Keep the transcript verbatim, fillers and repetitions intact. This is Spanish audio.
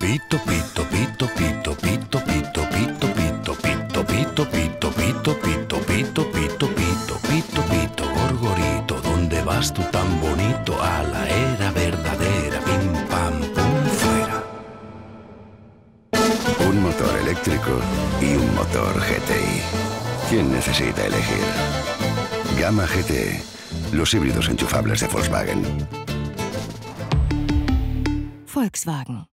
Pito, pito, pito, pito, pito, pito, pito, pito, pito, pito, pito, pito, pito, pito, pito, pito, pito, pito, gorgorito, ¿dónde vas tú tan bonito? A la era verdadera, pim, pam, pum, fuera. Un motor eléctrico y un motor G T I. ¿Quién necesita elegir? Gama G T E, los híbridos enchufables de Volkswagen. Volkswagen.